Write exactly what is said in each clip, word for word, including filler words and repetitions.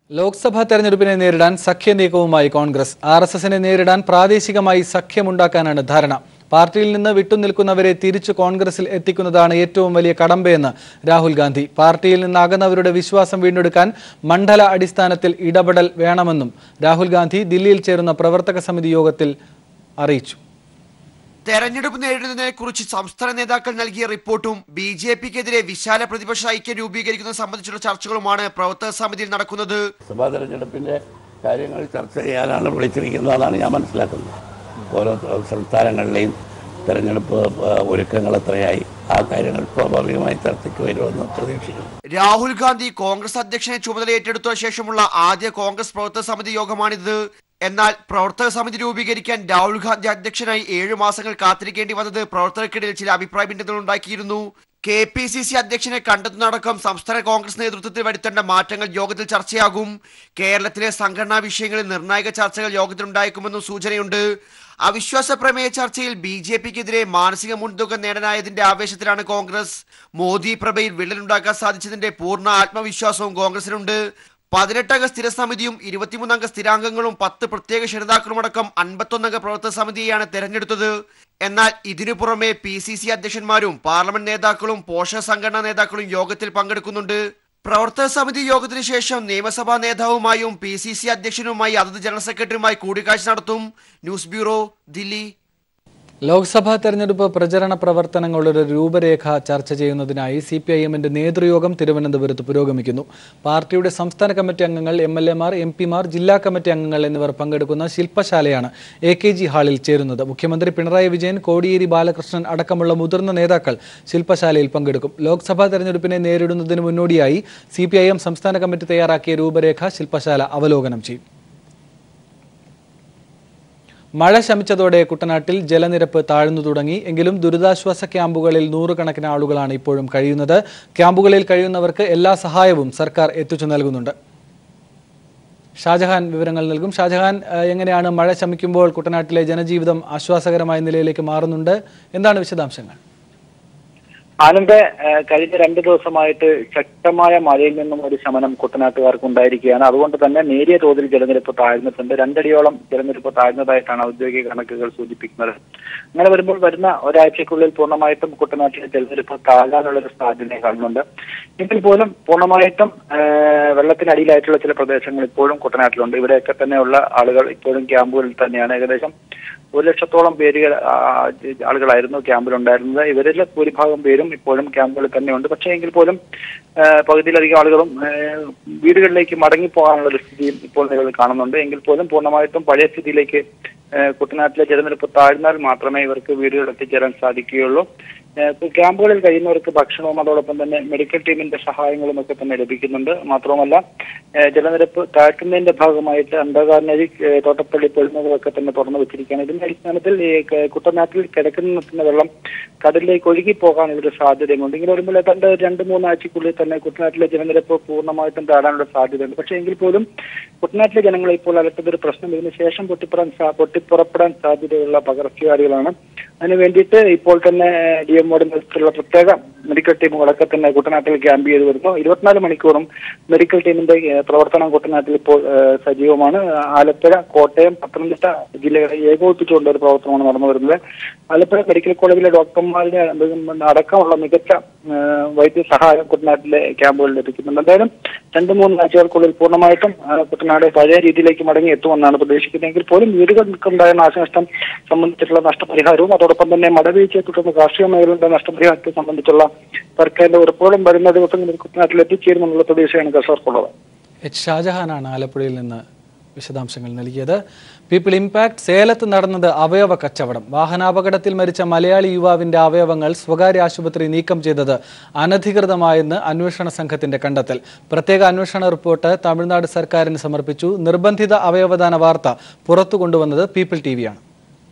ലോക്സഭാ തെരഞ്ഞെടുപ്പിനെ നേരിടാൻ സഖ്യ നീക്കവുമായി കോൺഗ്രസ്. ആർ എസ് എസിനെ നേരിടാൻ പ്രാദേശികമായി സഖ്യമുണ്ടാക്കാനാണ് ധാരണ. പാർട്ടിയിൽ നിന്ന് വിട്ടുനിൽക്കുന്നവരെ തിരിച്ചു കോൺഗ്രസിൽ എത്തിക്കുന്നതാണ് ഏറ്റവും വലിയ കടമ്പയെന്ന് രാഹുൽ ഗാന്ധി. പാർട്ടിയിൽ നിന്ന് അകന്നവരുടെ വിശ്വാസം വീണ്ടെടുക്കാൻ മണ്ഡല അടിസ്ഥാനത്തിൽ ഇടപെടൽ വേണമെന്നും രാഹുൽ ഗാന്ധി ദില്ലിയിൽ ചേരുന്ന പ്രവർത്തക സമിതി യോഗത്തിൽ അറിയിച്ചു. തെരഞ്ഞെടുപ്പ് നേരിടുന്നതിനെ കുറിച്ച് സംസ്ഥാന നേതാക്കൾ നൽകിയ റിപ്പോർട്ടും ബി ജെ പിക്കെതിരെ വിശാല പ്രതിപക്ഷ ഐക്യം രൂപീകരിക്കുന്നത് സംബന്ധിച്ചുള്ള ചർച്ചകളുമാണ് പ്രവർത്തക സമിതിയിൽ നടക്കുന്നത്. സഭാ തെരഞ്ഞെടുപ്പിന്റെ കാര്യങ്ങൾ ചർച്ച ചെയ്യാനാണ് വിളിച്ചിരിക്കുന്നതെന്നാണ് ഞാൻ മനസ്സിലാക്കുന്നത്. ഓരോ സംസ്ഥാനങ്ങളിലെയും തെരഞ്ഞെടുപ്പ് ഒരുക്കങ്ങൾ എത്രയായി, ആ കാര്യങ്ങൾ സ്വാഭാവികമായി ചർച്ചയ്ക്ക് വരുമെന്ന് പ്രതീക്ഷിക്കുന്നു. രാഹുൽ ഗാന്ധി കോൺഗ്രസ് അധ്യക്ഷനെ ചുമതല ഏറ്റെടുത്ത ശേഷമുള്ള ആദ്യ കോൺഗ്രസ് പ്രവർത്തക സമിതി യോഗമാണിത്. എന്നാൽ പ്രവർത്തക സമിതി രൂപീകരിക്കാൻ രാഹുൽ ഗാന്ധി അധ്യക്ഷനായി ഏഴു മാസങ്ങൾ കാത്തിരിക്കേണ്ടി വന്നത് പ്രവർത്തകർക്കിടയിൽ ചില അഭിപ്രായ ഭിന്നതകൾ ഉണ്ടാക്കിയിരുന്നു. കെ പി സി സി അധ്യക്ഷനെ കണ്ടെത്തുന്നതടക്കം സംസ്ഥാന കോൺഗ്രസ് നേതൃത്വത്തിൽ വരുത്തേണ്ട മാറ്റങ്ങൾ യോഗത്തിൽ ചർച്ചയാകും. കേരളത്തിലെ സംഘടനാ വിഷയങ്ങളിൽ നിർണായക ചർച്ചകൾ യോഗത്തിൽ ഉണ്ടായേക്കുമെന്നും സൂചനയുണ്ട്. അവിശ്വാസ പ്രമേയ ചർച്ചയിൽ ബി ജെ പിക്കെതിരെ മാനസിക മുൻതൂക്കം നേടാനായതിന്റെ ആവേശത്തിലാണ് കോൺഗ്രസ്. മോദി പ്രഭയിൽ വിള്ളലുണ്ടാക്കാൻ സാധിച്ചതിന്റെ പൂർണ്ണ ആത്മവിശ്വാസവും കോൺഗ്രസിനുണ്ട്. പതിനെട്ടംഗ സ്ഥിരസമിതിയും ഇരുപത്തിമൂന്നംഗ സ്ഥിരാംഗങ്ങളും പത്ത് പ്രത്യേക ക്ഷണിതാക്കളുമടക്കം അൻപത്തൊന്നംഗ പ്രവർത്തക സമിതിയെയാണ് തെരഞ്ഞെടുത്തത്. എന്നാൽ ഇതിനു പുറമെ പി സി സി അധ്യക്ഷന്മാരും പാർലമെന്റ് നേതാക്കളും പോഷക സംഘടനാ നേതാക്കളും യോഗത്തിൽ പങ്കെടുക്കുന്നുണ്ട്. പ്രവർത്തക സമിതി യോഗത്തിന് ശേഷം നിയമസഭാ നേതാവുമായും പി സി സി അധ്യക്ഷനുമായി അതത് ജനറൽ സെക്രട്ടറിയുമായി കൂടിക്കാഴ്ച നടത്തും. News bureau, Delhi. ലോക്സഭാ തെരഞ്ഞെടുപ്പ് പ്രചരണ പ്രവർത്തനങ്ങളുടെ രൂപരേഖ ചർച്ച ചെയ്യുന്നതിനായി സി പി ഐ എമ്മിന്റെ നേതൃയോഗം തിരുവനന്തപുരത്ത് പുരോഗമിക്കുന്നു. പാർട്ടിയുടെ സംസ്ഥാന കമ്മിറ്റി അംഗങ്ങൾ, എം എൽ എമാർ, എം പിമാർ, ജില്ലാ കമ്മിറ്റി അംഗങ്ങൾ എന്നിവർ പങ്കെടുക്കുന്ന ശില്പശാലയാണ് എ കെ ജി ഹാളിൽ ചേരുന്നത്. മുഖ്യമന്ത്രി പിണറായി വിജയൻ, കോടിയേരി ബാലകൃഷ്ണൻ അടക്കമുള്ള മുതിർന്ന നേതാക്കൾ ശില്പശാലയിൽ പങ്കെടുക്കും. ലോക്സഭാ തെരഞ്ഞെടുപ്പിനെ നേരിടുന്നതിന് മുന്നോടിയായി സി പി ഐ എം സംസ്ഥാന കമ്മിറ്റി തയ്യാറാക്കിയ രൂപരേഖ ശില്പശാല അവലോകനം ചെയ്യും. മഴ ശമിച്ചതോടെ കുട്ടനാട്ടിൽ ജലനിരപ്പ് താഴ്ന്നു തുടങ്ങി. എങ്കിലും ദുരിതാശ്വാസ ക്യാമ്പുകളിൽ നൂറുകണക്കിന് ആളുകളാണ് ഇപ്പോഴും കഴിയുന്നത്. ക്യാമ്പുകളിൽ കഴിയുന്നവർക്ക് എല്ലാ സഹായവും സർക്കാർ എത്തിച്ചു നൽകുന്നുണ്ട്. ഷാജഹാൻ വിവരങ്ങൾ നൽകും. ഷാജഹാൻ, എങ്ങനെയാണ് മഴ ശമിക്കുമ്പോൾ കുട്ടനാട്ടിലെ ജനജീവിതം ആശ്വാസകരമായ നിലയിലേക്ക് മാറുന്നുണ്ട്? എന്താണ് വിശദാംശങ്ങൾ? ആനന്ദ്, കഴിഞ്ഞ രണ്ടു ദിവസമായിട്ട് ശക്തമായ മഴയിൽ നിന്നും ഒരു ശമനം കുട്ടനാട്ടുകാർക്ക് ഉണ്ടായിരിക്കുകയാണ്. അതുകൊണ്ട് തന്നെ നേരിയ തോതിൽ ജലനിരപ്പ് താഴ്ന്നിട്ടുണ്ട്. രണ്ടടിയോളം ജലനിരപ്പ് താഴ്ന്നതായിട്ടാണ് ഔദ്യോഗിക കണക്കുകൾ സൂചിപ്പിക്കുന്നത്. അങ്ങനെ വരുമ്പോൾ വരുന്ന ഒരാഴ്ചക്കുള്ളിൽ പൂർണ്ണമായിട്ടും കുട്ടനാട്ടിലെ ജലനിരപ്പ് താഴാനുള്ള ഒരു സാധ്യത കാണുന്നുണ്ട്. എങ്കിൽ പോലും പൂർണ്ണമായിട്ടും വെള്ളത്തിനടിയിലായിട്ടുള്ള ചില പ്രദേശങ്ങൾ ഇപ്പോഴും കുട്ടനാട്ടിലുണ്ട്. ഇവിടെയൊക്കെ തന്നെയുള്ള ആളുകൾ ഇപ്പോഴും ക്യാമ്പുകളിൽ തന്നെയാണ്. ഏകദേശം ഒരു ലക്ഷത്തോളം പേര് ആളുകളായിരുന്നു ക്യാമ്പിലുണ്ടായിരുന്നത്. ഇവരിൽ ഭൂരിഭാഗം പേരും ഇപ്പോഴും ക്യാമ്പുകളിൽ തന്നെയുണ്ട്. പക്ഷേ എങ്കിൽ പോലും പകുതിയിലധികം ആളുകളും വീടുകളിലേക്ക് മടങ്ങിപ്പോകാനുള്ള ഒരു സ്ഥിതിയും ഇപ്പോൾ നിലവിൽ കാണുന്നുണ്ട്. എങ്കിൽ പോലും പൂർണ്ണമായിട്ടും പഴയ സ്ഥിതിയിലേക്ക് കുട്ടനാട്ടിലെ ജലനിരപ്പ് താഴ്ന്നാൽ മാത്രമേ ഇവർക്ക് വീടുകളിൽ എത്തിച്ചേരാൻ സാധിക്കുകയുള്ളൂ. ക്യാമ്പുകളിൽ കഴിയുന്നവർക്ക് ഭക്ഷണവും അതോടൊപ്പം തന്നെ മെഡിക്കൽ ടീമിന്റെ സഹായങ്ങളും ഒക്കെ തന്നെ ലഭിക്കുന്നുണ്ട്. മാത്രവുമല്ല, ജലനിരപ്പ് താഴ്ത്തുന്നതിന്റെ ഭാഗമായിട്ട് അന്ധകാരനഴി, തോട്ടപ്പള്ളി പൊഴുന്നതൊക്കെ തന്നെ തുറന്നു വെച്ചിരിക്കുകയാണ്. ഇതിന്റെ അടിസ്ഥാനത്തിൽ കുട്ടനാട്ടിൽ കിടക്കുന്ന വെള്ളം കടലിലേക്ക് ഒഴുകി പോകാനുള്ളൊരു സാധ്യതയുണ്ട്. ഇങ്ങനെ വരുമ്പോൾ ഏതാണ്ട് രണ്ട് മൂന്നാഴ്ചക്കുള്ളിൽ തന്നെ കുട്ടനാട്ടിലെ ജലനിരപ്പ് പൂർണ്ണമായിട്ടും താഴാനുള്ള സാധ്യതയുണ്ട്. പക്ഷേ എങ്കിൽ പോലും കുട്ടനാട്ടിലെ ജനങ്ങളെ ഇപ്പോൾ അലട്ടുന്ന ഒരു പ്രശ്നം ഇതിന് ശേഷം പൊട്ടിപ്പുറം പൊട്ടിപ്പുറപ്പെടാൻ സാധ്യതയുള്ള പകർച്ചവ്യാധികളാണ്. അതിന് വേണ്ടിയിട്ട് ഇപ്പോൾ തന്നെ ഡി എംഒയുടെ നേതൃത്വത്തിലുള്ള പ്രത്യേക മെഡിക്കൽ ടീമുകളൊക്കെ തന്നെ കുട്ടനാട്ടിൽ ക്യാമ്പ് ചെയ്ത് വരുന്നു. ഇരുപത്തിനാല് മണിക്കൂറും മെഡിക്കൽ ടീമിന്റെ പ്രവർത്തനം കുട്ടനാട്ടിൽ ഇപ്പോൾ സജീവമാണ്. ആലപ്പുഴ, കോട്ടയം, പത്തനംതിട്ട ജില്ലകളെ ഏകോപിപ്പിച്ചുകൊണ്ട് ഒരു പ്രവർത്തനമാണ് നടന്നു വരുന്നത്. ആലപ്പുഴ മെഡിക്കൽ കോളേജിലെ ഡോക്ടർമാരുടെ അടക്കമുള്ള മികച്ച വൈദ്യസഹായം കുട്ടനാട്ടിലെ ക്യാമ്പുകളിൽ ലഭിക്കുന്നുണ്ട്. എന്തായാലും രണ്ട് മൂന്ന് ആഴ്ചകൾക്കുള്ളിൽ പൂർണ്ണമായിട്ടും കുട്ടനാട് പഴയ രീതിയിലേക്ക് മടങ്ങി എത്തുമെന്നാണ് പ്രതീക്ഷിക്കുന്നതെങ്കിൽ പോലും വീടുകൾക്കുണ്ടായ നാശനഷ്ടം സംബന്ധിച്ചിട്ടുള്ള നഷ്ടപരിഹാരവും അതോടൊപ്പം തന്നെ മടവീഴ്ചയെ തുടർന്ന് കാർഷിക മേഖലയുടെ നഷ്ടപരിഹാരത്തെ സംബന്ധിച്ചുള്ള സർക്കാരിന്റെ ഉറപ്പുകളും വരുന്ന ദിവസങ്ങളിൽ കുട്ടനാട്ടിൽ എത്തിച്ചേരുമെന്നുള്ള പ്രതീക്ഷയാണ് കർഷകർക്കുള്ളത്. എച്ച് ഷാജഹാനാണ് ആലപ്പുഴയിൽ നിന്ന് വിശദാംശങ്ങൾ നൽകിയത്. പീപ്പിൾ ഇമ്പാക്ട് സേലത്ത് നടന്നത് അവയവ കച്ചവടം. വാഹനാപകടത്തിൽ മരിച്ച മലയാളി യുവാവിന്റെ അവയവങ്ങൾ സ്വകാര്യ ആശുപത്രി നീക്കം ചെയ്തത് അനധികൃതമായെന്ന് അന്വേഷണ സംഘത്തിന്റെ കണ്ടെത്തൽ. പ്രത്യേക അന്വേഷണ റിപ്പോർട്ട് തമിഴ്നാട് സർക്കാരിന് സമർപ്പിച്ചു. നിർബന്ധിത അവയവദാന വാർത്ത പുറത്തു കൊണ്ടുവന്നത് പീപ്പിൾ ടി വിയാണ്.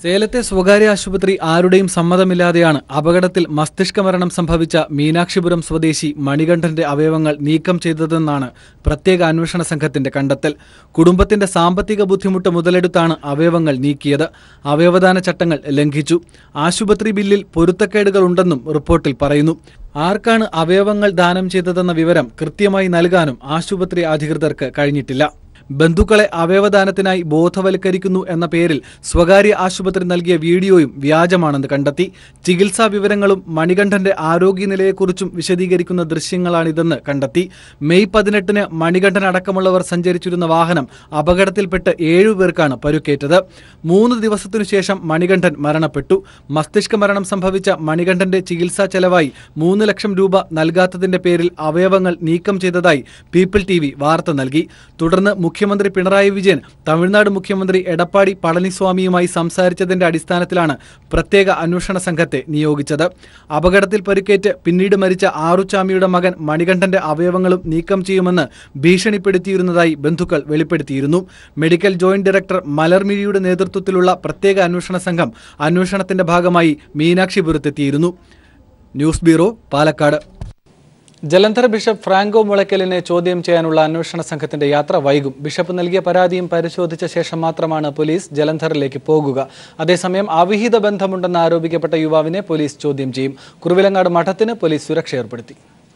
സേലത്തെ സ്വകാര്യ ആശുപത്രി ആരുടെയും സമ്മതമില്ലാതെയാണ് അപകടത്തിൽ മസ്തിഷ്ക മരണം സംഭവിച്ച മീനാക്ഷിപുരം സ്വദേശി മണികണ്ഠന്റെ അവയവങ്ങൾ നീക്കം ചെയ്തതെന്നാണ് പ്രത്യേക അന്വേഷണ സംഘത്തിന്റെ കണ്ടെത്തൽ. കുടുംബത്തിന്റെ സാമ്പത്തിക ബുദ്ധിമുട്ട് മുതലെടുത്താണ് അവയവങ്ങൾ നീക്കിയത്. അവയവദാന ചട്ടങ്ങൾ ലംഘിച്ചു. ആശുപത്രി ബില്ലിൽ പൊരുത്തക്കേടുകൾ ഉണ്ടെന്നും റിപ്പോർട്ടിൽ പറയുന്നു. ആർക്കാണ് അവയവങ്ങൾ ദാനം ചെയ്തതെന്ന വിവരം കൃത്യമായി നൽകാനും ആശുപത്രി അധികൃതർക്ക് കഴിഞ്ഞിട്ടില്ല. ബന്ധുക്കളെ അവയവദാനത്തിനായി ബോധവൽക്കരിക്കുന്നു എന്ന പേരിൽ സ്വകാര്യ ആശുപത്രി നൽകിയ വീഡിയോയും വ്യാജമാണെന്ന് കണ്ടെത്തി. ചികിത്സാ വിവരങ്ങളും മണികണ്ഠന്റെ ആരോഗ്യനിലയെക്കുറിച്ചും വിശദീകരിക്കുന്ന ദൃശ്യങ്ങളാണിതെന്ന് കണ്ടെത്തി. മെയ് പതിനെട്ടിന് മണികണ്ഠൻ അടക്കമുള്ളവർ സഞ്ചരിച്ചിരുന്ന വാഹനം അപകടത്തിൽപ്പെട്ട് ഏഴുപേർക്കാണ് പരുക്കേറ്റത്. മൂന്ന് ദിവസത്തിനു ശേഷം മണികണ്ഠൻ മരണപ്പെട്ടു. മസ്തിഷ്ക മരണം സംഭവിച്ച മണികണ്ഠന്റെ ചികിത്സാ ചെലവായി മൂന്ന് ലക്ഷം രൂപ നൽകാത്തതിന്റെ പേരിൽ അവയവങ്ങൾ നീക്കം ചെയ്തതായി പീപ്പിൾ ടി വി വാർത്ത നൽകി. തുടർന്ന് മുഖ്യമന്ത്രി പിണറായി വിജയൻ തമിഴ്നാട് മുഖ്യമന്ത്രി എടപ്പാടി പളനിസ്വാമിയുമായി സംസാരിച്ചതിന്റെ അടിസ്ഥാനത്തിലാണ് പ്രത്യേക അന്വേഷണ സംഘത്തെ നിയോഗിച്ചത്. അപകടത്തിൽ പരിക്കേറ്റ് പിന്നീട് മരിച്ച ആറുച്ചാമിയുടെ മകൻ മണികണ്ഠന്റെ അവയവങ്ങളും നീക്കം ചെയ്യുമെന്ന് ഭീഷണിപ്പെടുത്തിയിരുന്നതായി ബന്ധുക്കൾ വെളിപ്പെടുത്തിയിരുന്നു. മെഡിക്കൽ ജോയിന്റ് ഡയറക്ടർ മലർമിഴിയുടെ നേതൃത്വത്തിലുള്ള പ്രത്യേക അന്വേഷണ സംഘം അന്വേഷണത്തിന്റെ ഭാഗമായി മീനാക്ഷിപുരത്തെത്തിയിരുന്നു. News bureau, Palakkad. Jalandhar bishop Franco മുളയ്ക്കലിനെ ചോദ്യം ചെയ്യാനുള്ള അന്വേഷണ സംഘത്തിന്റെ യാത്ര വൈകും. ബിഷപ്പ് നൽകിയ പരാതിയും പരിശോധിച്ച ശേഷം മാത്രമാണ് പോലീസ് ജലന്ധറിലേക്ക് പോകുക. അതേസമയം അവിഹിത ബന്ധമുണ്ടെന്ന് ആരോപിക്കപ്പെട്ട യുവാവിനെ പോലീസ് ചോദ്യം ചെയ്യും. കുറുവിലങ്ങാട് മഠത്തിന് പോലീസ് സുരക്ഷ ഏർപ്പെടുത്തി.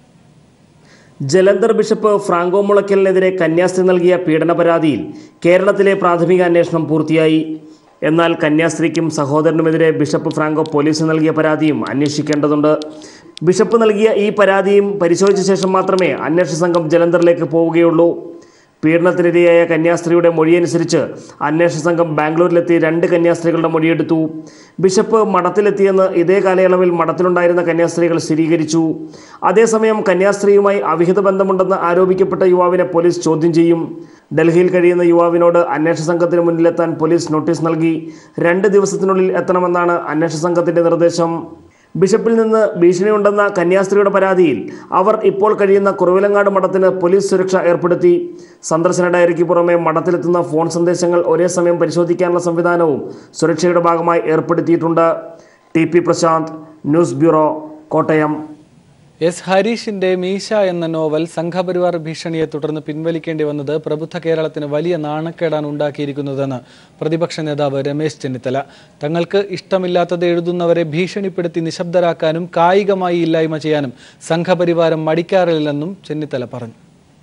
ജലന്ധർ ബിഷപ്പ് ഫ്രാങ്കോ മുളയ്ക്കലിനെതിരെ കന്യാസ്ത്രീ നൽകിയ പീഡന പരാതിയിൽ കേരളത്തിലെ പ്രാഥമിക അന്വേഷണം പൂർത്തിയായി. എന്നാൽ കന്യാസ്ത്രീക്കും സഹോദരനുമെതിരെ ബിഷപ്പ് ഫ്രാങ്കോ പോലീസിന് നൽകിയ പരാതിയും അന്വേഷിക്കേണ്ടതുണ്ട്. ബിഷപ്പ് നൽകിയ ഈ പരാതിയും പരിശോധിച്ച ശേഷം മാത്രമേ അന്വേഷണ സംഘം ജലന്ധറിലേക്ക് പോവുകയുള്ളൂ. പീഡനത്തിനിരയായ കന്യാസ്ത്രീയുടെ മൊഴിയനുസരിച്ച് അന്വേഷണ സംഘം ബാംഗ്ലൂരിലെത്തി രണ്ട് കന്യാസ്ത്രീകളുടെ മൊഴിയെടുത്തു. ബിഷപ്പ് മഠത്തിലെത്തിയെന്ന് ഇതേ കാലയളവിൽ മഠത്തിലുണ്ടായിരുന്ന കന്യാസ്ത്രീകൾ സ്ഥിരീകരിച്ചു. അതേസമയം കന്യാസ്ത്രീയുമായി അവിഹിത ബന്ധമുണ്ടെന്ന് ആരോപിക്കപ്പെട്ട യുവാവിനെ പോലീസ് ചോദ്യം ചെയ്യും. ഡൽഹിയിൽ കഴിയുന്ന യുവാവിനോട് അന്വേഷണ സംഘത്തിന് മുന്നിലെത്താൻ പോലീസ് നോട്ടീസ് നൽകി. രണ്ട് ദിവസത്തിനുള്ളിൽ എത്തണമെന്നാണ് അന്വേഷണ സംഘത്തിന്റെ നിർദ്ദേശം. ബിഷപ്പിൽ നിന്ന് ഭീഷണിയുണ്ടെന്ന കന്യാസ്ത്രീയുടെ പരാതിയിൽ അവർ ഇപ്പോൾ കഴിയുന്ന കുറവിലങ്ങാട് മഠത്തിന് പോലീസ് സുരക്ഷ ഏർപ്പെടുത്തി. സന്ദർശന ഡയറിക്ക് പുറമെ മഠത്തിലെത്തുന്ന ഫോൺ സന്ദേശങ്ങൾ ഒരേ സമയം പരിശോധിക്കാനുള്ള സംവിധാനവും സുരക്ഷയുടെ ഭാഗമായി ഏർപ്പെടുത്തിയിട്ടുണ്ട്. T P Prashanth, news bureau, Kottayam. S ഹരീഷിന്റെ മീശ എന്ന നോവൽ സംഘപരിവാർ ഭീഷണിയെ തുടർന്ന് പിൻവലിക്കേണ്ടി വന്നത് പ്രബുദ്ധ കേരളത്തിന് വലിയ നാണക്കേടാണ് ഉണ്ടാക്കിയിരിക്കുന്നതെന്ന് പ്രതിപക്ഷ നേതാവ് രമേശ് ചെന്നിത്തല. തങ്ങൾക്ക് ഇഷ്ടമില്ലാത്തത് എഴുതുന്നവരെ ഭീഷണിപ്പെടുത്തി നിശബ്ദരാക്കാനും കായികമായി ഇല്ലായ്മ ചെയ്യാനും സംഘപരിവാരം മടിക്കാറില്ലെന്നും ചെന്നിത്തല പറഞ്ഞു.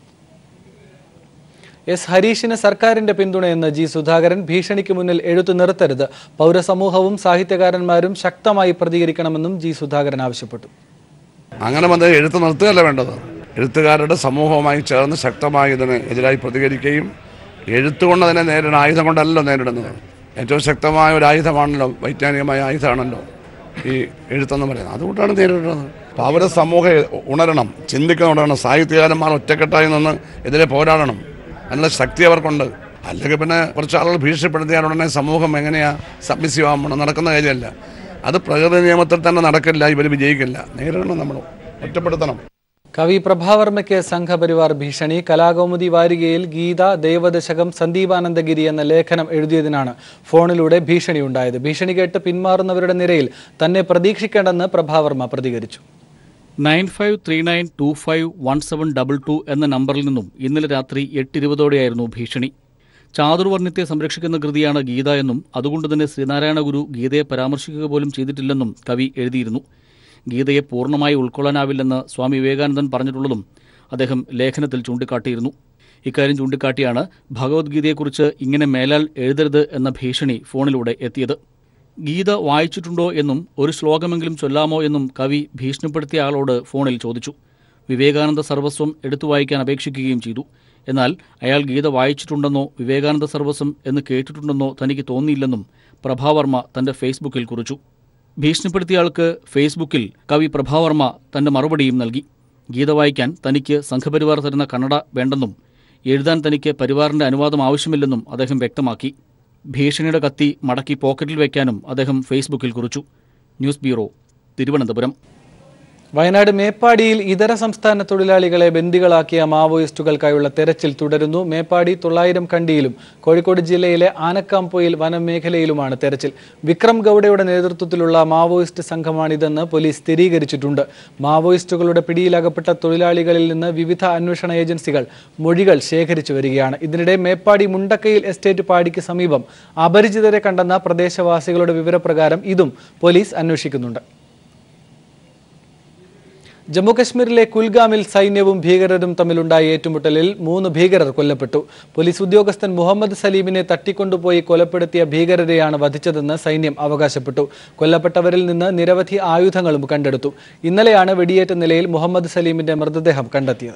എസ് ഹരീഷിന് സർക്കാരിന്റെ പിന്തുണയെന്ന് ജി സുധാകരൻ. ഭീഷണിക്ക് മുന്നിൽ എഴുത്തു നിർത്തരുത്, പൗരസമൂഹവും സാഹിത്യകാരന്മാരും ശക്തമായി പ്രതികരിക്കണമെന്നും ജി സുധാകരൻ ആവശ്യപ്പെട്ടു. അങ്ങനെ വന്ന് എഴുത്ത് നിർത്തുകയല്ല വേണ്ടത്. എഴുത്തുകാരുടെ സമൂഹവുമായി ചേർന്ന് ശക്തമായി ഇതിന് എതിരായി പ്രതികരിക്കുകയും എഴുത്തുകൊണ്ട് അതിനെ നേരിടുന്ന ആയുധം കൊണ്ടല്ലോ നേരിടുന്നത്. ഏറ്റവും ശക്തമായ ഒരു ആയുധമാണല്ലോ, വൈജ്ഞാനികമായ ആയുധമാണല്ലോ ഈ എഴുത്തെന്ന് പറയുന്നത്. അതുകൊണ്ടാണ് നേരിടുന്നത്. പൗര സമൂഹം ഉണരണം, ചിന്തിക്കാൻ ഉണരണം. സാഹിത്യകാരന്മാർ ഒറ്റക്കെട്ടായി നിന്ന് എതിരെ പോരാടണം. അതിനുള്ള ശക്തി അവർക്കുണ്ട്. അല്ലെങ്കിൽ പിന്നെ കുറച്ച് ആളുകൾ ഭീഷണിപ്പെടുത്തിയാൽ ഉടനെ സമൂഹം എങ്ങനെയാണ് സബ്മിസീവ് ആവണം? നടക്കുന്ന കാര്യമല്ല. അത് പ്രകൃതി നിയമത്തിൽ തന്നെ നടക്കില്ല. ഇവർ വിജയിക്കില്ല. നേരിടണം, നമ്മൾ ഒറ്റപ്പെടുത്തണം. കവി പ്രഭാവർമ്മയ്ക്ക് സംഘപരിവാർ ഭീഷണി. കലാകൗമുദി വാരികയിൽ ഗീത, ദൈവദശകം, സന്ദീപാനന്ദഗിരി എന്ന ലേഖനം എഴുതിയതിനാണ് ഫോണിലൂടെ ഭീഷണി ഉണ്ടായത്. ഭീഷണി കേട്ട് പിന്മാറുന്നവരുടെ നിരയിൽ തന്നെ പ്രതീക്ഷിക്കേണ്ടെന്ന് പ്രഭാവർമ്മ പ്രതികരിച്ചു. Nine five three nine two five one seven double two എന്ന നമ്പറിൽ നിന്നും ഇന്നലെ രാത്രി എട്ടിരുപതോടെയായിരുന്നു ഭീഷണി. ചാതുർവർണ്ണത്തെ സംരക്ഷിക്കുന്ന കൃതിയാണ് ഗീത എന്നും അതുകൊണ്ട് തന്നെ ശ്രീനാരായണ ഗുരു ഗീതയെ പരാമർശിക്കുക പോലും ചെയ്തിട്ടില്ലെന്നും കവി എഴുതിയിരുന്നു. ഗീതയെ പൂർണ്ണമായി ഉൾക്കൊള്ളാനാവില്ലെന്ന് സ്വാമി വിവേകാനന്ദൻ പറഞ്ഞിട്ടുള്ളതും അദ്ദേഹം ലേഖനത്തിൽ ചൂണ്ടിക്കാട്ടിയിരുന്നു. ഇക്കാര്യം ചൂണ്ടിക്കാട്ടിയാണ് ഭഗവത്ഗീതയെക്കുറിച്ച് ഇങ്ങനെ മേലാൽ എഴുതരുത് എന്ന ഭീഷണി ഫോണിലൂടെ എത്തിയത്. ഗീത വായിച്ചിട്ടുണ്ടോ എന്നും ഒരു ശ്ലോകമെങ്കിലും ചൊല്ലാമോ എന്നും കവി ഭീഷണിപ്പെടുത്തിയ ആളോട് ഫോണിൽ ചോദിച്ചു. വിവേകാനന്ദ സർവസ്വം എടുത്തു വായിക്കാൻ അപേക്ഷിക്കുകയും ചെയ്തു. എന്നാൽ അയാൾ ഗീത വായിച്ചിട്ടുണ്ടെന്നോ വിവേകാനന്ദ സർവസ്വം എന്ന് കേട്ടിട്ടുണ്ടെന്നോ തനിക്ക് തോന്നിയില്ലെന്നും പ്രഭാവർമ്മ തന്റെ ഫേസ്ബുക്കിൽ കുറിച്ചു. ഭീഷണിപ്പെടുത്തിയയാൾക്ക് ഫേസ്ബുക്കിൽ കവി പ്രഭാവർമ്മ തന്റെ മറുപടിയും നൽകി. ഗീത വായിക്കാൻ തനിക്ക് സംഘപരിവാർ തരുന്ന കന്നഡ വേണ്ടെന്നും എഴുതാൻ തനിക്ക് പരിവാറിന്റെ അനുവാദം ആവശ്യമില്ലെന്നും അദ്ദേഹം വ്യക്തമാക്കി. ഭീഷണിയുടെ കത്തി മടക്കി പോക്കറ്റിൽ വയ്ക്കാനും അദ്ദേഹം ഫേസ്ബുക്കിൽ കുറിച്ചു. News bureau, Thiruvananthapuram. വയനാട് മേപ്പാടിയിൽ ഇതര സംസ്ഥാന തൊഴിലാളികളെ ബന്ദികളാക്കിയ മാവോയിസ്റ്റുകൾക്കായുള്ള തെരച്ചിൽ തുടരുന്നു. മേപ്പാടി തൊള്ളായിരം കണ്ടിയിലും കോഴിക്കോട് ജില്ലയിലെ ആനക്കാംപൊയിൽ വനമേഖലയിലുമാണ് തെരച്ചിൽ. വിക്രം ഗൌഡയുടെ നേതൃത്വത്തിലുള്ള മാവോയിസ്റ്റ് സംഘമാണിതെന്ന് പോലീസ് സ്ഥിരീകരിച്ചിട്ടുണ്ട്. മാവോയിസ്റ്റുകളുടെ പിടിയിലകപ്പെട്ട തൊഴിലാളികളിൽ നിന്ന് വിവിധ അന്വേഷണ ഏജൻസികൾ മൊഴികൾ ശേഖരിച്ചു വരികയാണ്. ഇതിനിടെ മേപ്പാടി മുണ്ടക്കയിൽ എസ്റ്റേറ്റ് പാടിക്ക് സമീപം അപരിചിതരെ കണ്ടെന്ന പ്രദേശവാസികളുടെ വിവരപ്രകാരം ഇതും പോലീസ് അന്വേഷിക്കുന്നുണ്ട്. ജമ്മുകശ്മീരിലെ കുൽഗാമിൽ സൈന്യവും ഭീകരരും തമ്മിലുണ്ടായ ഏറ്റുമുട്ടലിൽ മൂന്ന് ഭീകരർ കൊല്ലപ്പെട്ടു. പോലീസ് ഉദ്യോഗസ്ഥൻ മുഹമ്മദ് സലീമിനെ തട്ടിക്കൊണ്ടുപോയി കൊലപ്പെടുത്തിയ ഭീകരരെയാണ് വധിച്ചതെന്ന് സൈന്യം അവകാശപ്പെട്ടു. കൊല്ലപ്പെട്ടവരിൽ നിന്ന് നിരവധി ആയുധങ്ങളും കണ്ടെടുത്തു. ഇന്നലെയാണ് വെടിയേറ്റ നിലയിൽ മുഹമ്മദ് സലീമിന്റെ മൃതദേഹം കണ്ടെത്തിയത്.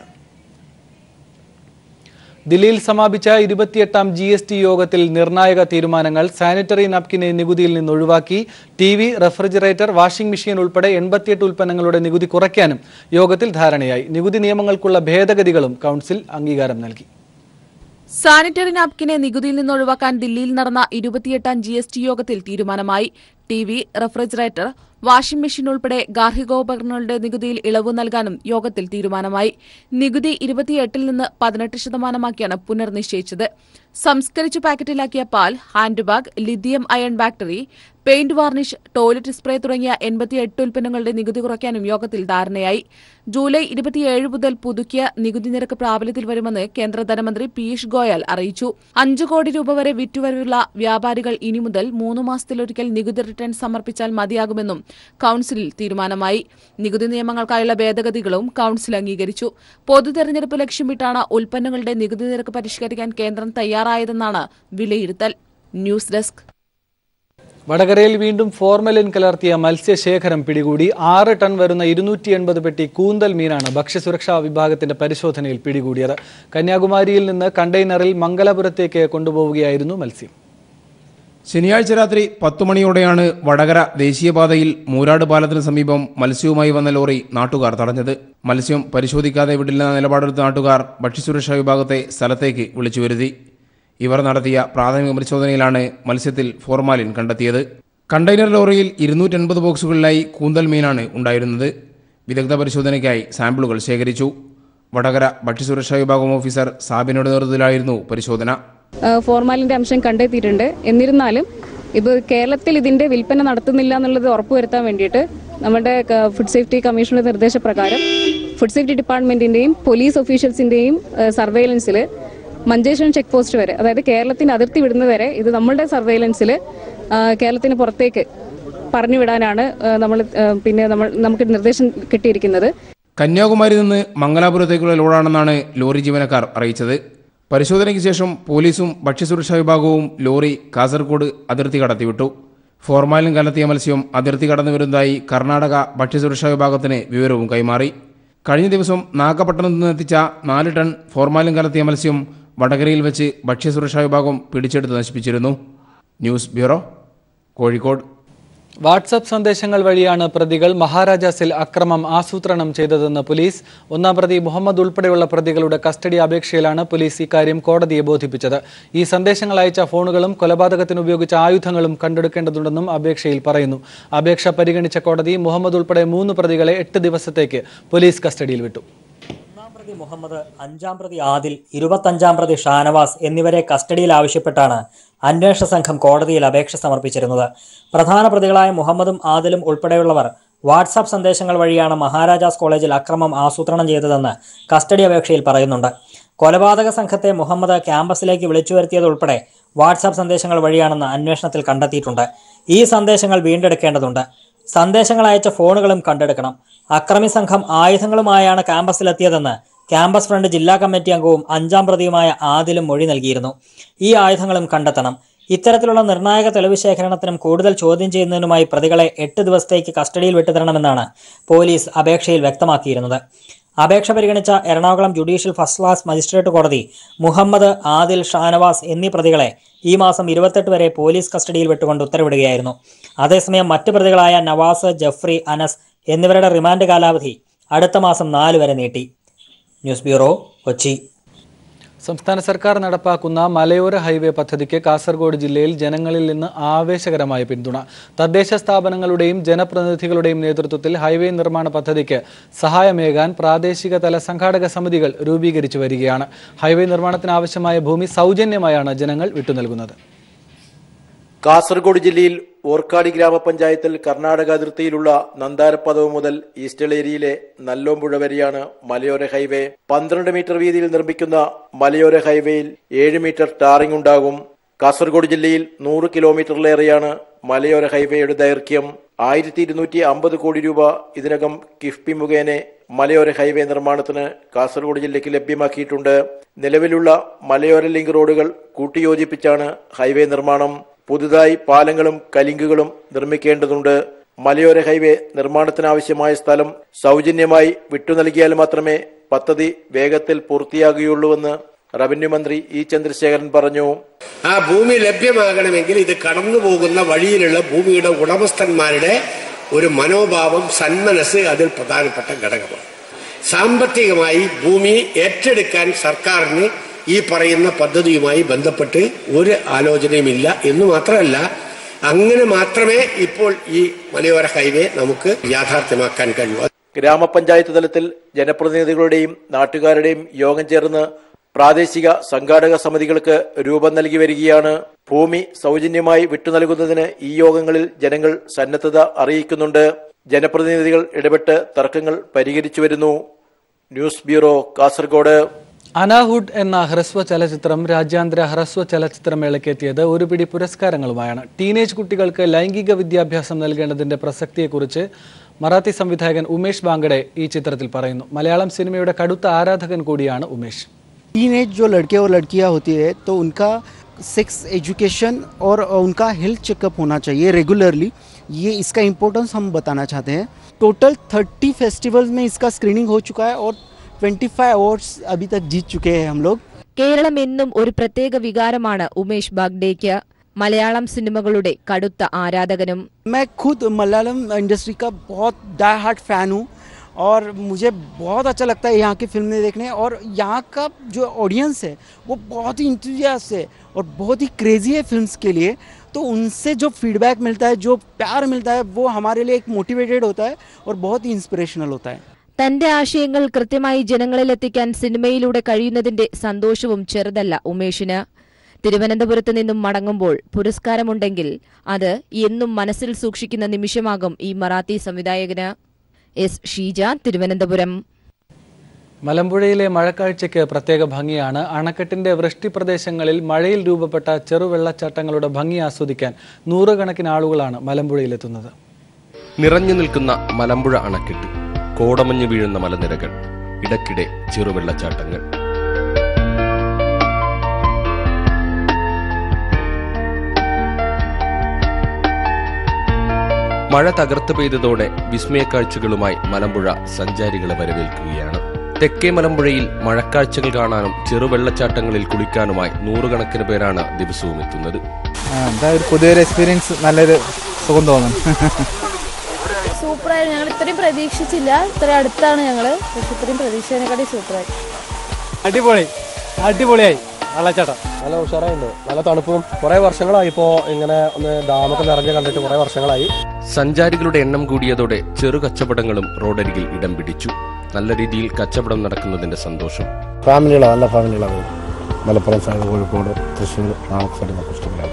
ദില്ലിയിൽ സമാപിച്ച ഇരുപത്തിയെട്ടാം ജി എസ് ടി യോഗത്തിൽ നിർണായക തീരുമാനങ്ങൾ. സാനിറ്ററി നാപ്കിനെ നികുതിയിൽ നിന്ന് ഒഴിവാക്കി. T V, refrigerator, washing machine ഉൾപ്പെടെ എൺപത്തിയെട്ട് ഉൽപ്പന്നങ്ങളുടെ നികുതി കുറയ്ക്കാനും യോഗത്തിൽ ധാരണയായി. നികുതി നിയമങ്ങൾക്കുള്ള ഭേദഗതികളും കൗൺസിൽ അംഗീകാരം നൽകി. സാനിറ്ററി നാപ്കിനെ നികുതിയിൽ നിന്ന് ഒഴിവാക്കാൻ ദില്ലിയിൽ നടന്ന ഇരുപത്തിയെട്ടാം ജി എസ് ടി യോഗത്തിൽ തീരുമാനമായി. T V, refrigerator, washing machine ഉൾപ്പെടെ ഗാർഹികോപകരണങ്ങളുടെ നികുതിയിൽ ഇളവ് നൽകാനും യോഗത്തിൽ തീരുമാനമായി. നികുതി ഇരുപത്തിയെട്ടിൽ നിന്ന് പതിനെട്ട് ശതമാനമാക്കിയാണ് പുനർനിശ്ചയിച്ചത്. സംസ്കരിച്ചു പാക്കറ്റിലാക്കിയ പാൽ, hand bag, lithium ion battery, paint varnish, toilet spray തുടങ്ങിയ എൺപത്തിയെട്ട് ഉൽപ്പന്നങ്ങളുടെ നികുതി കുറയ്ക്കാനും യോഗത്തിൽ ധാരണയായി. ജൂലൈ ഇരുപത്തിയേഴ് മുതൽ പുതുക്കിയ നികുതി നിരക്ക് പ്രാബല്യത്തിൽ വരുമെന്ന് കേന്ദ്ര ധനമന്ത്രി പീയൂഷ് ഗോയൽ അറിയിച്ചു. അഞ്ചു കോടി രൂപ വരെ വിറ്റുവരവുള്ള വ്യാപാരികൾ ഇനി മുതൽ മൂന്ന് മാസത്തിലൊരിക്കൽ നികുതി റിട്ടേൺ സമർപ്പിച്ചാൽ മതിയാകുമെന്നും കൌൺസിലിൽ തീരുമാനമായി. നികുതി നിയമങ്ങൾക്കായുള്ള ഭേദഗതികളും കൌൺസിൽ അംഗീകരിച്ചു. പൊതു തെരഞ്ഞെടുപ്പ് ലക്ഷ്യമിട്ടാണ് ഉൽപ്പന്നങ്ങളുടെ നികുതി നിരക്ക് പരിഷ്കരിക്കാൻ കേന്ദ്രം തയ്യാറായതെന്നാണ് വിലയിരുത്തൽ. News desk. വടകരയിൽ വീണ്ടും ഫോർമലിൻ കലർത്തിയ മത്സ്യശേഖരം പിടികൂടി. ആറ് ടൺ വരുന്ന ഇരുന്നൂറ്റി എൺപത് പെട്ടി കൂന്തൽ മീനാണ് ഭക്ഷ്യസുരക്ഷാ വിഭാഗത്തിന്റെ പരിശോധനയിൽ പിടികൂടിയത്. കന്യാകുമാരിയിൽ നിന്ന് കണ്ടെയ്നറിൽ മംഗലപുരത്തേക്ക് കൊണ്ടുപോവുകയായിരുന്നു മത്സ്യം. ശനിയാഴ്ച രാത്രി പത്തു മണിയോടെയാണ് വടകര ദേശീയപാതയിൽ മൂരാട് പാലത്തിന് സമീപം മത്സ്യവുമായി വന്ന ലോറി നാട്ടുകാർ തടഞ്ഞത്. മത്സ്യം പരിശോധിക്കാതെ വിടില്ലെന്ന നിലപാടെടുത്ത നാട്ടുകാർ ഭക്ഷ്യസുരക്ഷാ വിഭാഗത്തെ സ്ഥലത്തേക്ക് വിളിച്ചു വരുത്തി. ഇവർ നടത്തിയ പ്രാഥമിക പരിശോധനയിലാണ് മത്സ്യത്തിൽ ഫോർമാലിൻ കണ്ടെത്തിയത്. കണ്ടെയ്നർ ലോറിയിൽ ഇരുന്നൂറ്റി എൺപത് ബോക്സുകളിലായി കൂന്തൽ മീനാണ് ഉണ്ടായിരുന്നത്. വിദഗ്ധ പരിശോധനയ്ക്കായി സാമ്പിളുകൾ ശേഖരിച്ചു. വടകര ഭക്ഷ്യസുരക്ഷാ വിഭാഗം ഓഫീസർ സാബിനയുടെ നേതൃത്വത്തിലായിരുന്നു പരിശോധന. ഫോർമാലിൻ്റെ അംശം കണ്ടെത്തിയിട്ടുണ്ട്. എന്നിരുന്നാലും ഇപ്പോൾ കേരളത്തിൽ ഇതിൻ്റെ വിൽപ്പന നടത്തുന്നില്ല എന്നുള്ളത് ഉറപ്പുവരുത്താൻ വേണ്ടിയിട്ട് നമ്മുടെ ഫുഡ് സേഫ്റ്റി കമ്മീഷന്റെ നിർദ്ദേശപ്രകാരം ഫുഡ് സേഫ്റ്റി ഡിപ്പാർട്ട്മെന്റിന്റെയും പോലീസ് ഒഫീഷ്യൽസിന്റെയും സർവൈലൻസിൽ മഞ്ചേശ്വരം ചെക്ക് പോസ്റ്റ് വരെ, അതായത് കേരളത്തിന് അതിർത്തി വിടുന്നവരെ ഇത് നമ്മളുടെ സർവൈലൻസിൽ കേരളത്തിന് പുറത്തേക്ക് പറഞ്ഞു വിടാനാണ് നമ്മൾ പിന്നെ നമ്മൾ നമുക്ക് നിർദ്ദേശം കിട്ടിയിരിക്കുന്നത്. കന്യാകുമാരിയിൽ നിന്ന് മംഗലാപുരത്തേക്കുള്ള ലോഡാണെന്നാണ് ലോറി ജീവനക്കാർ അറിയിച്ചത്. പരിശോധനയ്ക്ക് ശേഷം പോലീസും ഭക്ഷ്യസുരക്ഷാ വിഭാഗവും ലോറി കാസർഗോഡ് അതിർത്തി കടത്തിവിട്ടു. ഫോർമാലിൻ കലർത്തിയ മത്സ്യം അതിർത്തി കടന്നു വരുന്നതായി കർണാടക ഭക്ഷ്യസുരക്ഷാ വിഭാഗത്തിന് വിവരവും കൈമാറി. കഴിഞ്ഞ ദിവസം നാഗപട്ടണത്ത് നിന്ന് എത്തിച്ച നാല് ടൺ ഫോർമാലിൻ കലർത്തിയ മത്സ്യം വടകരയിൽ വെച്ച് ഭക്ഷ്യസുരക്ഷാ വിഭാഗം പിടിച്ചെടുത്ത് നശിപ്പിച്ചിരുന്നു. News bureau, Kozhikode. വാട്സാപ്പ് സന്ദേശങ്ങൾ വഴിയാണ് പ്രതികൾ മഹാരാജാസിൽ അക്രമം ആസൂത്രണം ചെയ്തതെന്ന് പോലീസ്. ഒന്നാം പ്രതി മുഹമ്മദ് ഉൾപ്പെടെയുള്ള പ്രതികളുടെ കസ്റ്റഡി അപേക്ഷയിലാണ് പോലീസ് ഇക്കാര്യം കോടതിയെ ബോധിപ്പിച്ചത്. ഈ സന്ദേശങ്ങൾ അയച്ച ഫോണുകളും കൊലപാതകത്തിന് ഉപയോഗിച്ച ആയുധങ്ങളും കണ്ടെടുക്കേണ്ടതുണ്ടെന്നും അപേക്ഷയിൽ പറയുന്നു. അപേക്ഷ പരിഗണിച്ച കോടതി മുഹമ്മദ് ഉൾപ്പെടെ മൂന്ന് പ്രതികളെ എട്ട് ദിവസത്തേക്ക് പോലീസ് കസ്റ്റഡിയിൽ വിട്ടു. ഒന്നാം പ്രതി മുഹമ്മദ്, അഞ്ചാം പ്രതി ആദിൽ, ഇരുപത്തഞ്ചാം പ്രതി ഷാനവാസ് എന്നിവരെ കസ്റ്റഡിയിൽ ആവശ്യപ്പെട്ടാണ് അന്വേഷണ സംഘം കോടതിയിൽ അപേക്ഷ സമർപ്പിച്ചിരുന്നത്. പ്രധാന പ്രതികളായ മുഹമ്മദും ആദിലും ഉൾപ്പെടെയുള്ളവർ വാട്സാപ്പ് സന്ദേശങ്ങൾ വഴിയാണ് മഹാരാജാസ് കോളേജിൽ അക്രമം ആസൂത്രണം ചെയ്തതെന്ന് കസ്റ്റഡി അപേക്ഷയിൽ പറയുന്നുണ്ട്. കൊലപാതക സംഘത്തെ മുഹമ്മദ് ക്യാമ്പസിലേക്ക് വിളിച്ചു വരുത്തിയതുൾപ്പെടെ വാട്സാപ്പ് സന്ദേശങ്ങൾ വഴിയാണെന്ന് അന്വേഷണത്തിൽ കണ്ടെത്തിയിട്ടുണ്ട്. ഈ സന്ദേശങ്ങൾ വീണ്ടെടുക്കേണ്ടതുണ്ട്. സന്ദേശങ്ങൾ അയച്ച ഫോണുകളും കണ്ടെടുക്കണം. അക്രമി സംഘം ആയുധങ്ങളുമായാണ് ക്യാമ്പസിലെത്തിയതെന്ന് ക്യാമ്പസ് ഫ്രണ്ട് ജില്ലാ കമ്മിറ്റി അംഗവും അഞ്ചാം പ്രതിയുമായ ആദിലും മൊഴി നൽകിയിരുന്നു. ഈ ആയുധങ്ങളും കണ്ടെത്തണം. ഇത്തരത്തിലുള്ള നിർണായക തെളിവ് ശേഖരണത്തിനും കൂടുതൽ ചോദ്യം ചെയ്യുന്നതിനുമായി പ്രതികളെ എട്ട് ദിവസത്തേക്ക് കസ്റ്റഡിയിൽ വിട്ടുതരണമെന്നാണ് പോലീസ് അപേക്ഷയിൽ വ്യക്തമാക്കിയിരുന്നത്. അപേക്ഷ പരിഗണിച്ച Ernakulam judicial first class magistrate കോടതി മുഹമ്മദ്, ആദിൽ, ഷാനവാസ് എന്നീ പ്രതികളെ ഈ മാസം ഇരുപത്തെട്ട് വരെ പോലീസ് കസ്റ്റഡിയിൽ വിട്ടുകൊണ്ട് ഉത്തരവിടുകയായിരുന്നു. അതേസമയം മറ്റ് പ്രതികളായ നവാസ്, ജഫ്രി, അനസ് എന്നിവരുടെ റിമാൻഡ് കാലാവധി അടുത്ത മാസം നാല് വരെ നീട്ടി. News bureau, Kochi. സംസ്ഥാന സർക്കാർ നടപ്പാക്കുന്ന മലയോര ഹൈവേ പദ്ധതിക്ക് കാസർഗോഡ് ജില്ലയിൽ ജനങ്ങളിൽ നിന്ന് ആവേശകരമായ പിന്തുണ. തദ്ദേശ സ്ഥാപനങ്ങളുടെയും ജനപ്രതിനിധികളുടെയും നേതൃത്വത്തിൽ ഹൈവേ നിർമ്മാണ പദ്ധതിക്ക് സഹായമേകാൻ പ്രാദേശിക തല സംഘാടക സമിതികൾ രൂപീകരിച്ചു വരികയാണ്. ഹൈവേ നിർമ്മാണത്തിന് ആവശ്യമായ ഭൂമി സൗജന്യമായാണ് ജനങ്ങൾ വിട്ടുനൽകുന്നത്. കാസർഗോഡ് ജില്ലയിൽ ഓർക്കാടി ഗ്രാമപഞ്ചായത്തിൽ കർണാടക അതിർത്തിയിലുള്ള നന്താരപ്പദവ് മുതൽ ഈസ്റ്റളേരിയിലെ നല്ലോമ്പുഴ വരെയാണ് മലയോര ഹൈവേ. പന്ത്രണ്ട് മീറ്റർ വീതിയിൽ നിർമ്മിക്കുന്ന മലയോര ഹൈവേയിൽ ഏഴ് മീറ്റർ ടാറിംഗ് ഉണ്ടാകും. കാസർഗോഡ് ജില്ലയിൽ നൂറ് കിലോമീറ്ററിലേറെയാണ് മലയോര ഹൈവേയുടെ ദൈർഘ്യം. ആയിരത്തി ഇരുന്നൂറ്റി അമ്പത് കോടി രൂപ ഇതിനകം കിഫ്ബി മുഖേന മലയോര ഹൈവേ നിർമ്മാണത്തിന് കാസർഗോഡ് ജില്ലയ്ക്ക് ലഭ്യമാക്കിയിട്ടുണ്ട്. നിലവിലുള്ള മലയോര ലിങ്ക് റോഡുകൾ കൂട്ടിയോജിപ്പിച്ചാണ് ഹൈവേ നിർമ്മാണം. പുതുതായി പാലങ്ങളും കലിങ്കുകളും നിർമ്മിക്കേണ്ടതുണ്ട്. മലയോര ഹൈവേ നിർമ്മാണത്തിനാവശ്യമായ സ്ഥലം സൗജന്യമായി വിട്ടുനൽകിയാൽ മാത്രമേ പദ്ധതി വേഗത്തിൽ പൂർത്തിയാകുകയുള്ളൂവെന്ന് റവന്യൂ മന്ത്രി ഇ ചന്ദ്രശേഖരൻ പറഞ്ഞു. ആ ഭൂമി ലഭ്യമാകണമെങ്കിൽ ഇത് കടന്നു പോകുന്ന വഴിയിലുള്ള ഭൂമിയുടെ ഉടമസ്ഥന്മാരുടെ ഒരു മനോഭാവം, സന്മനസ് അതിൽ പ്രധാനപ്പെട്ട ഘടകമാണ്. സാമ്പത്തികമായി ഭൂമി ഏറ്റെടുക്കാൻ സർക്കാരിന് ഈ പറയുന്ന പദ്ധതിയുമായി ബന്ധപ്പെട്ട് ഒരു ആലോചനയുമില്ല എന്ന് മാത്രമല്ല, അങ്ങനെ മാത്രമേ ഇപ്പോൾ ഈ മലയോര ഹൈവേ നമുക്ക് യാഥാർത്ഥ്യമാക്കാൻ കഴിയൂ. ഗ്രാമപഞ്ചായത്ത് തലത്തിൽ ജനപ്രതിനിധികളുടെയും നാട്ടുകാരുടെയും യോഗം ചേർന്ന് പ്രാദേശിക സംഘാടക സമിതികൾക്ക് രൂപം നൽകി വരികയാണ്. ഭൂമി സൗജന്യമായി വിട്ടുനൽകുന്നതിന് ഈ യോഗങ്ങളിൽ ജനങ്ങൾ സന്നദ്ധത അറിയിക്കുന്നുണ്ട്. ജനപ്രതിനിധികൾ ഇടപെട്ട് തർക്കങ്ങൾ പരിഹരിച്ചു വരുന്നു. News bureau, Kasaragod. അനാഹുഡ് എന്ന ഹ്രസ്വ ചലച്ചിത്രം രാജ്യാന്തര ഹ്രസ്വ ചലച്ചിത്രമേളയ്ക്കെത്തിയത് ഒരു പിടി പുരസ്കാരങ്ങളുമായാണ്. ടീനേജ് കുട്ടികൾക്ക് ലൈംഗിക വിദ്യാഭ്യാസം നൽകേണ്ടതിന്റെ പ്രസക്തിയെക്കുറിച്ച് മറാത്തി സംവിധായകൻ ഉമേഷ് ബാങ്കഡെ ഈ ചിത്രത്തിൽ പറയുന്നു. മലയാളം സിനിമയുടെ കടുത്ത ആരാധകൻ കൂടിയാണ് ഉമേഷ്. टीनेज जो लड़के और लड़कियां होती है तो उनका सेक्स एजुकेशन और उनका हेल्थ चेकअप होना चाहिए रेगुलरली. ये इसका इम्पोर्टेंस हम बताना चाहते हैं. टोटल थर्टी फेस्टिवल्स में इसका स्क्रीनिंग हो चुका है और पच्चीस अवार्ड्स अभी तक जीत चुके हैं हम लोग. കേരളം എന്നും ഒരു പ്രത്യേക വികാരമാണ് ഉമേഷ് ബാഗ്ഡേക്ക്. മലയാളം സിനിമകളുടെ കടുത്ത ആരാധകനും. मैं खुद मलयालम इंडस्ट्री का बहुत डाई हार्ट फैन हूँ और मुझे बहुत अच्छा लगता है यहाँ की फिल्में देखने. और यहाँ का जो ऑडियंस है वो बहुत ही इंथुजियास्ट है और बहुत ही क्रेजी है फिल्म्स के लिए. तो उनसे जो फीडबैक मिलता है, जो प्यार मिलता है, वो हमारे लिए एक मोटिवेटेड होता है और बहुत ही इंस्पिरेशनल होता है. തന്റെ ആശയങ്ങൾ കൃത്യമായി ജനങ്ങളിലെത്തിക്കാൻ സിനിമയിലൂടെ കഴിയുന്നതിന്റെ സന്തോഷവും ചെറുതല്ല ഉമേഷിന്. തിരുവനന്തപുരത്ത് നിന്നും മടങ്ങുമ്പോൾ പുരസ്കാരമുണ്ടെങ്കിൽ അത് എന്നും മനസ്സിൽ സൂക്ഷിക്കുന്ന നിമിഷമാകും ഈ മറാത്തി സംവിധായകന്. എസ് ഷീജ, തിരുവനന്തപുരം. മലമ്പുഴയിലെ മഴക്കാഴ്ചയ്ക്ക് പ്രത്യേക ഭംഗിയാണ്. അണക്കെട്ടിന്റെ വൃഷ്ടി പ്രദേശങ്ങളിൽ മഴയിൽ രൂപപ്പെട്ട ചെറുവെള്ളച്ചാട്ടങ്ങളുടെ ഭംഗി ആസ്വദിക്കാൻ നൂറുകണക്കിന് ആളുകളാണ് മലമ്പുഴയിലെത്തുന്നത്. നിറഞ്ഞു നിൽക്കുന്ന മലമ്പുഴ അണക്കെട്ട്, കോടമഞ്ഞ് വീഴുന്ന മലനിരകൾ, ഇടയ്ക്കിടെ ചെറുവെള്ളച്ചാട്ടങ്ങൾ. മഴ തകർത്ത് പെയ്തതോടെ വിസ്മയക്കാഴ്ചകളുമായി മലമ്പുഴ സഞ്ചാരികളെ വരവേൽക്കുകയാണ്. തെക്കേ മലമ്പുഴയിൽ മഴക്കാഴ്ചകൾ കാണാനും ചെറുവെള്ളച്ചാട്ടങ്ങളിൽ കുളിക്കാനുമായി നൂറുകണക്കിന് പേരാണ് ദിവസവും എത്തുന്നത്. പുതിയൊരു എക്സ്പീരിയൻസ്, നല്ലൊരു സുഖം തോന്നുന്നു. സൂപ്പറായിരുന്നു. ഞങ്ങൾ ഇത്രയും പ്രതീക്ഷിച്ചില്ല. ഇത്രയും അടുത്താണ് ഞങ്ങള്, പക്ഷെ ഇത്രയും പ്രതീക്ഷേനെക്കാട്ടി സൂപ്പറായി. അടിപൊളി അടിപൊളിയായി. വെള്ളച്ചാട്ടം നല്ല ഉഷാറായിട്ടുണ്ട്. നല്ല തണുപ്പും. കുറെ വർഷങ്ങളായി ഇപ്പോ ഇങ്ങനെ ഒന്ന് ഡാമൊക്കെ നിറഞ്ഞ് കണ്ടിട്ട് കുറെ വർഷങ്ങളായി. സഞ്ചാരികളുടെ എണ്ണം കൂടിയതോടെ ചെറു കച്ചവടങ്ങളും റോഡരികിൽ ഇടം പിടിച്ചു. നല്ല രീതിയിൽ കച്ചവടം നടക്കുന്നതിന്റെ സന്തോഷം. ഫാമിലികളാണ്, നല്ല ഫാമിലികളാണ്. മലപ്പുറം സൈഡ്, കോഴിക്കോട്, തൃശ്ശൂർ, നാമക്കൽ ഇഷ്ടമില്ലാത്ത.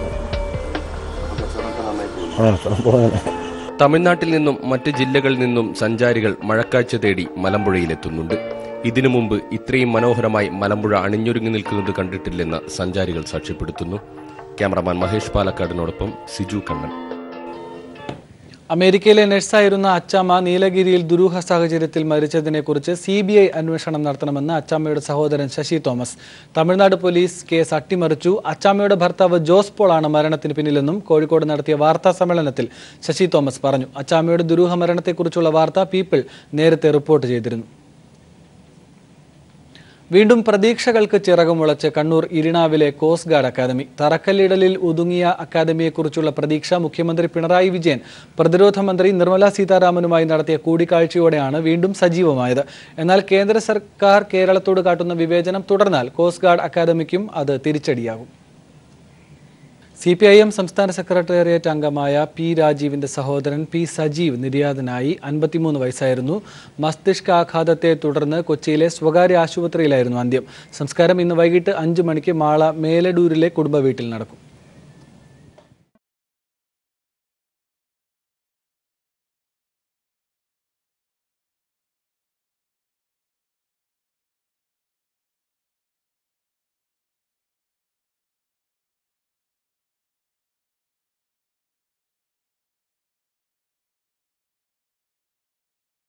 തമിഴ്നാട്ടിൽ നിന്നും മറ്റ് ജില്ലകളിൽ നിന്നും സഞ്ചാരികൾ മഴക്കാഴ്ച തേടി മലമ്പുഴയിലെത്തുന്നുണ്ട്. ഇതിനു മുമ്പ് ഇത്രയും മനോഹരമായി മലമ്പുഴ അണിഞ്ഞൊരുങ്ങി നിൽക്കുന്നത് കണ്ടിട്ടില്ലെന്ന് സഞ്ചാരികൾ സാക്ഷ്യപ്പെടുത്തുന്നു. ക്യാമറമാൻ മഹേഷ് പാലക്കാടിനോടൊപ്പം സിജു കണ്ണൻ. അമേരിക്കയിലെ നഴ്സായിരുന്ന അച്ചാമ്മ നീലഗിരിയിൽ ദുരൂഹ സാഹചര്യത്തിൽ മരിച്ചതിനെക്കുറിച്ച് സി ബി ഐ അന്വേഷണം നടത്തണമെന്ന് അച്ചാമ്മയുടെ സഹോദരൻ ശശി തോമസ്. തമിഴ്നാട് പോലീസ് കേസ് അട്ടിമറിച്ചു. അച്ചാമ്മയുടെ ഭർത്താവ് ജോസ് പോളാണ് മരണത്തിന് പിന്നിലെന്നും കോഴിക്കോട് നടത്തിയ വാർത്താ സമ്മേളനത്തിൽ ശശി തോമസ് പറഞ്ഞു. അച്ചാമ്മയുടെ ദുരൂഹ മരണത്തെക്കുറിച്ചുള്ള വാർത്ത പീപ്പിൾ നേരത്തെ റിപ്പോർട്ട് ചെയ്തിരുന്നു. വീണ്ടും പ്രതീക്ഷകൾക്ക് ചിറകുമുളച്ച് കണ്ണൂർ ഇരിണാവിലെ കോസ്റ്റ് ഗാർഡ് അക്കാദമി. തറക്കല്ലിടലിൽ ഒതുങ്ങിയ അക്കാദമിയെക്കുറിച്ചുള്ള പ്രതീക്ഷ മുഖ്യമന്ത്രി പിണറായി വിജയൻ പ്രതിരോധ മന്ത്രി നിർമ്മല സീതാരാമനുമായി നടത്തിയ കൂടിക്കാഴ്ചയോടെയാണ് വീണ്ടും സജീവമായത്. എന്നാൽ കേന്ദ്ര സർക്കാർ കേരളത്തോട് കാട്ടുന്ന വിവേചനം തുടർന്നാൽ കോസ്റ്റ് ഗാർഡ് അക്കാദമിക്കും അത് തിരിച്ചടിയാകും. സി പി ഐ എം സംസ്ഥാന സെക്രട്ടേറിയറ്റ് അംഗമായ പി രാജീവിന്റെ സഹോദരൻ പി സജീവ് നിര്യാതനായി. അൻപത്തിമൂന്ന് വയസ്സായിരുന്നു. മസ്തിഷ്കാഘാതത്തെ തുടർന്ന് കൊച്ചിയിലെ സ്വകാര്യ ആശുപത്രിയിലായിരുന്നു അന്ത്യം. സംസ്കാരം ഇന്ന് വൈകിട്ട് അഞ്ചു മണിക്ക് മാള മേലഡൂരിലെ കുടുംബ വീട്ടിൽ നടക്കും.